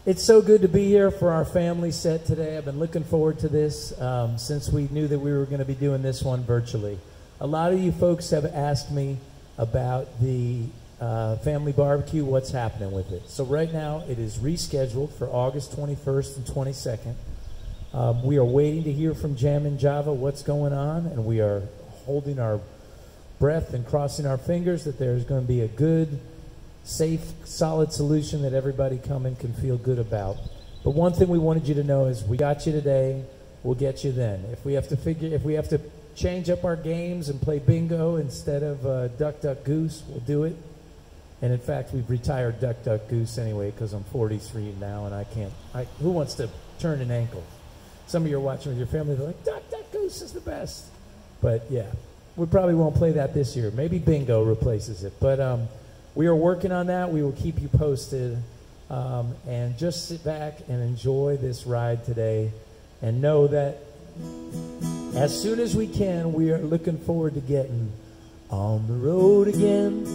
It's so good to be here for our family set today. I've been looking forward to this since we knew that we were going to be doing this one virtually. A lot of you folks have asked me about the family barbecue, what's happening with it. So right now it is rescheduled for August 21st and 22nd. We are waiting to hear from Jam and Java what's going on, and we are holding our breath and crossing our fingers that there's going to be a good, safe, solid solution that everybody coming can feel good about. But one thing we wanted you to know is we got you today, we'll get you then. If we have to change up our games and play bingo instead of Duck Duck Goose, we'll do it. And in fact, we've retired Duck Duck Goose anyway because I'm 43 now and I can't. Who wants to turn an ankle? Some of you are watching with your family, they're like, Duck Duck Goose is the best. But yeah, we probably won't play that this year. Maybe bingo replaces it. But we are working on that. We will keep you posted. And just sit back and enjoy this ride today. And know that as soon as we can, we are looking forward to getting on the road again.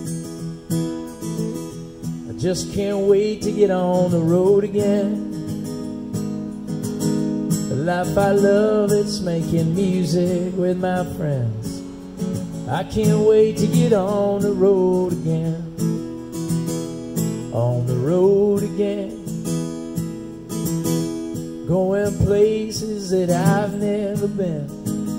I just can't wait to get on the road again. The life I love, it's making music with my friends. I can't wait to get on the road again. On the road again, going places that I've never been,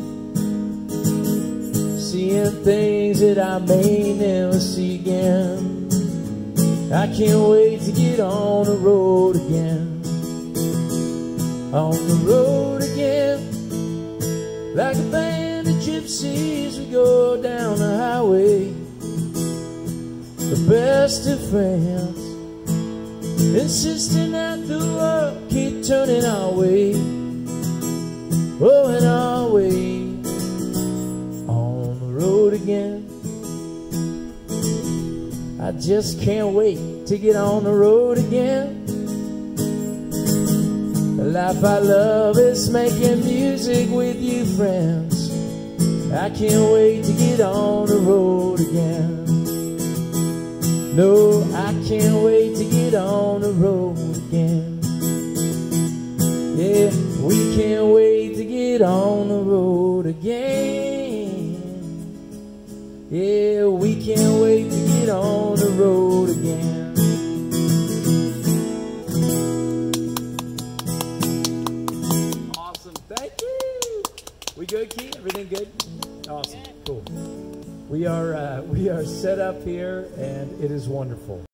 seeing things that I may never see again. I can't wait to get on the road again. On the road again, like a band of gypsies, we go down the highway, the best of friends, insisting that the world keep turning our way, oh, and our way. On the road again, I just can't wait to get on the road again. The life I love is making music with you friends. I can't wait to get on the road again. No, I can't wait to get on the road again. Yeah, we can't wait to get on the road again. Yeah, we can't wait to get on the road again. Awesome, thank you. We good, Keith? Everything good? Awesome, cool. We are set up here, and it is wonderful.